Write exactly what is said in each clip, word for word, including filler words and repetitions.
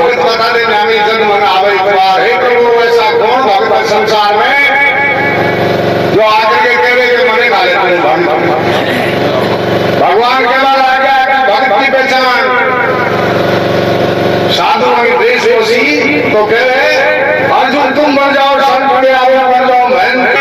भगत कथा दे नामी जन मन आवे एक बार हे करो ऐसा कौन भगत संसार में जो आकर के कहे कि मने खा लेते भगवान के बाद आ गया कि भक्त की पहचान साधु की देश होसी तो कह रहे अर्जुन तुम बन जाओ संत बड़े आओ बन जाओ मैं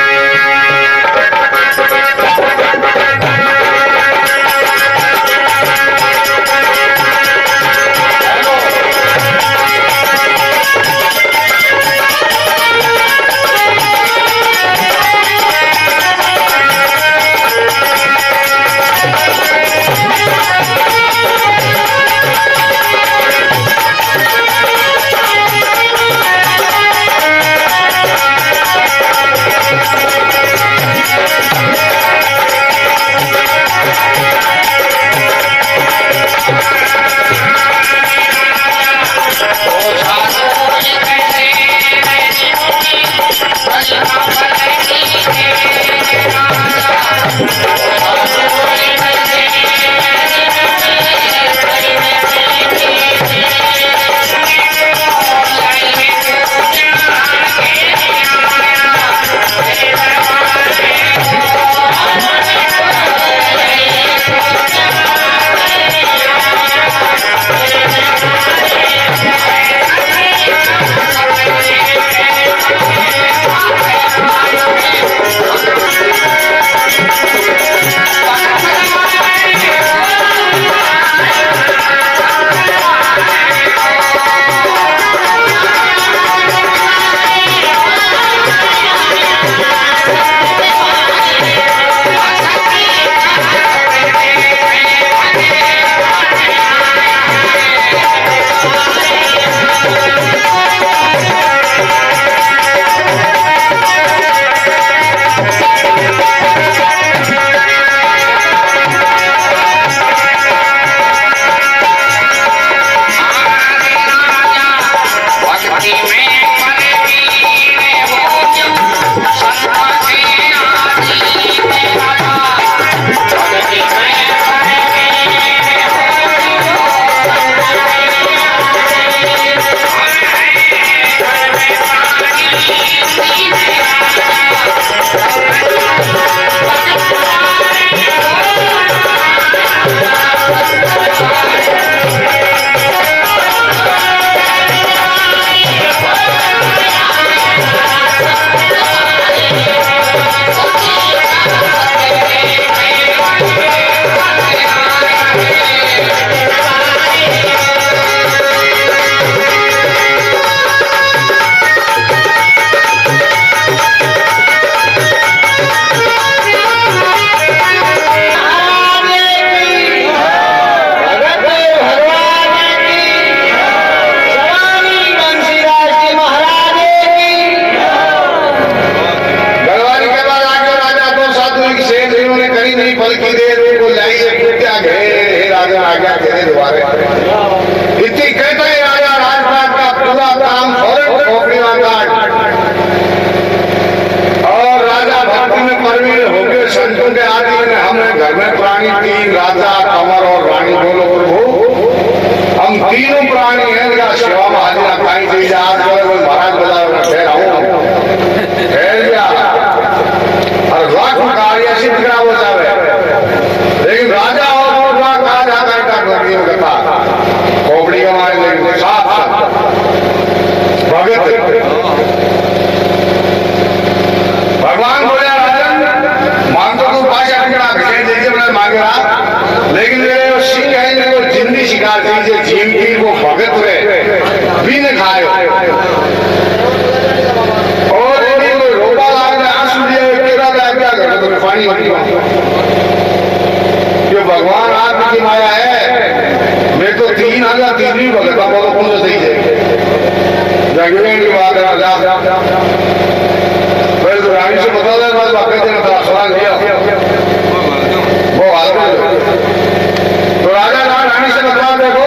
भगवान आपकी माया है। मैं तो तीन हजार तीसरी भगत बोलो कौन सा सही है जगने की बात फिर तो रानी से बता दे बस बाकी दिन का सवाल किया वो हाल तो राजा रानी से बता देखो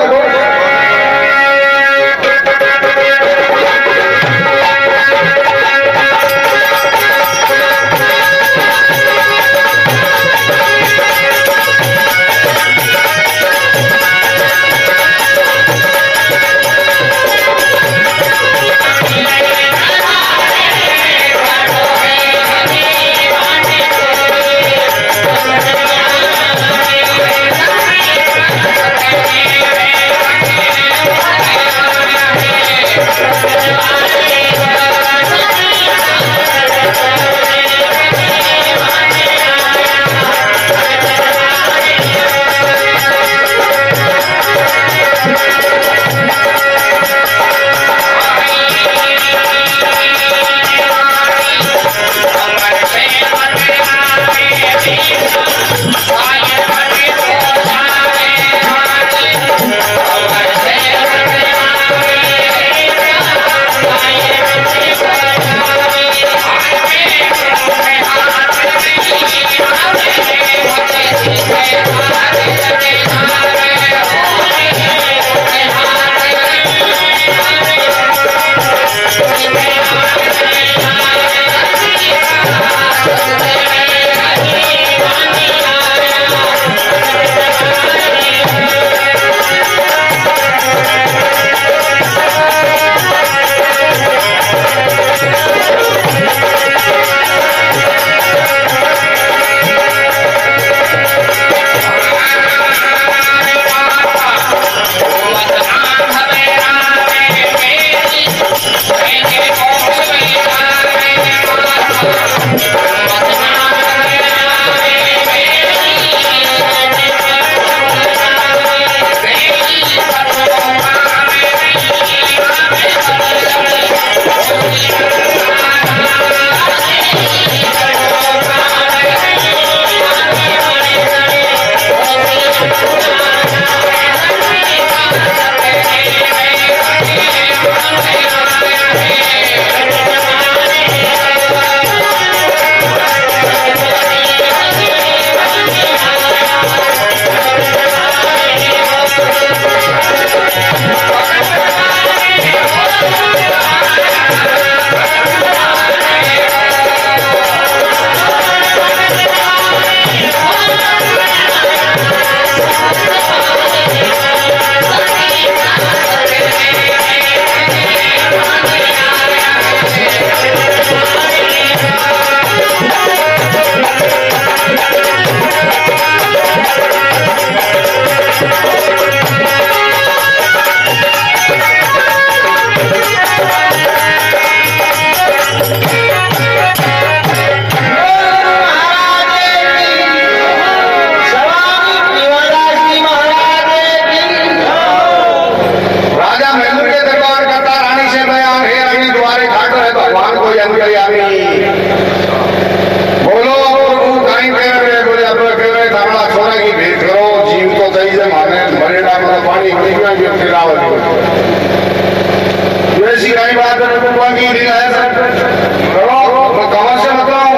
कई बात की नहीं है तो कमर से बताओ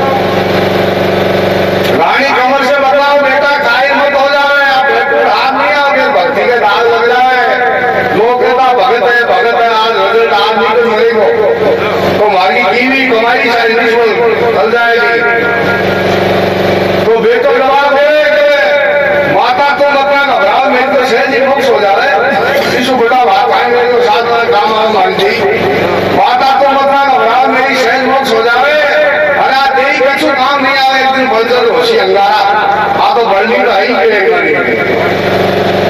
रानी कमर से बताओ बेटा कायल मत हो जाए आप बिल्कुल हाथ नहीं आओगे भक्ति के दाल लग जाए लोग कहता भगत है भगत है आज रिजल्ट आज नहीं तो मिलेगा तो हमारी की भी कमाई शायद चल जाएगी तो बेटो जवाब दे माता तुम अपना घबराओ मेरे तो सहज ही मुक्त हो जा रहे इस बेटा बात आएंगे तो साथ में काम मान जी माता तुम अपना घबराओ मेरी सहज मुक्त हो जावे अरे तेरी कछु काम नहीं आवे एक दिन बलजल होशी अंगारा आ तो बढ़नी तो है ही